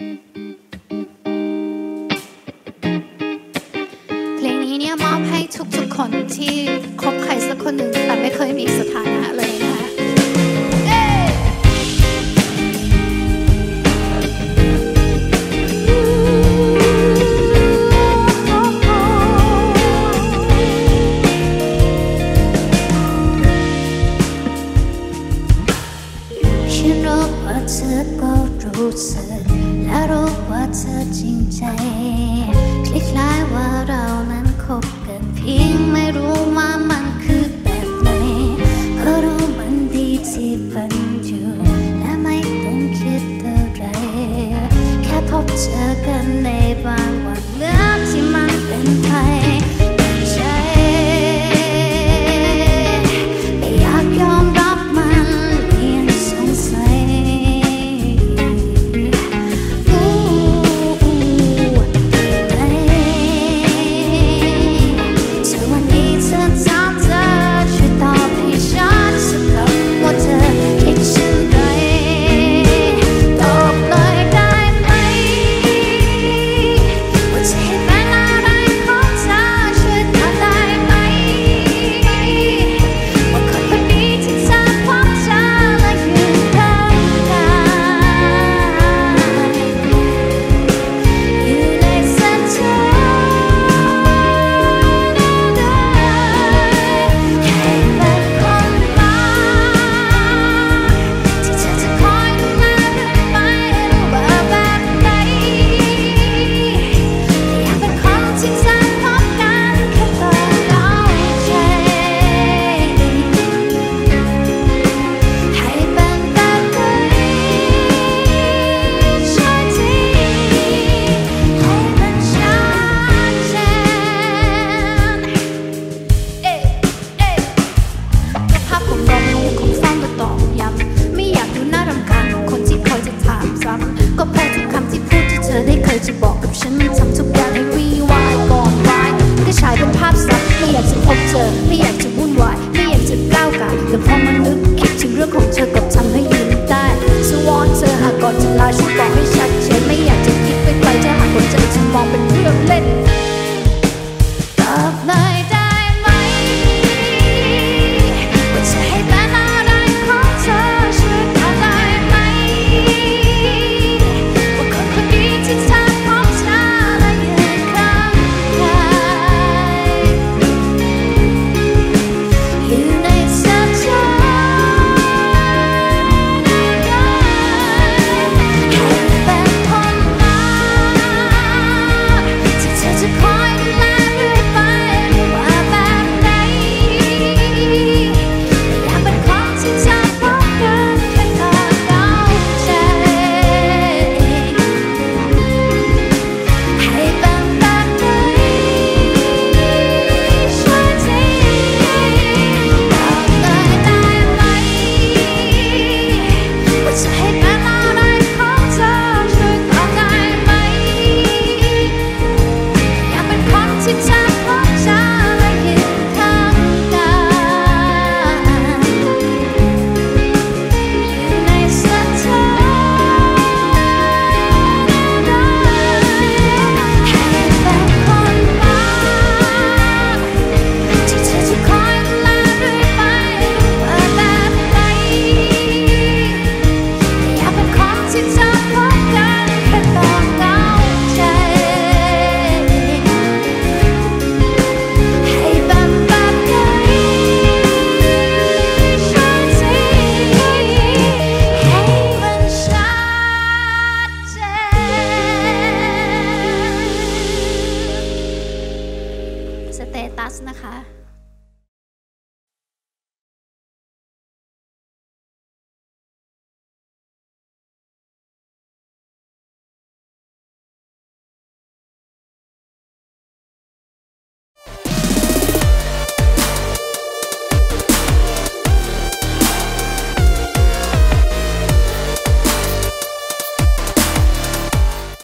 เพลงนี้เนี่ยมอบให้ทุกๆคนที่คบใครสักคนหนึ่งแต่ไม่เคยมีสถานะเลยนะคะฉันรู้ว่าเธอก็รู้สึกและรู้ว่าเธอจริงใจคล้ายๆว่าเรานั้นคบกันเพียงไม่รู้ว่ามันคือแบบไหนเพราะรู้มันดีที่เป็นอยู่และไม่ต้องคิดอะไรแค่พบเจอกันในบางวันเรื่องที่มันเป็นไปใจไม่อยากยอมรับมันยังสงสัยก็เพราะทุกคำที่พูดที่เธอได้เคยจะบอกกับฉันมันทำทุกอย่างให้รีวายก่อนวายก็ฉายเป็นภาพสัตว์ไม่อยากจะพบเจอไม่อยากจะวุ่นวายไม่อยากจะก้าวไก่แต่พอมันนึกคิดถึงเรื่องของเธอก็ทำให้ยืนได้สวอนเธอหากก่อนจะลาฉันบอกให้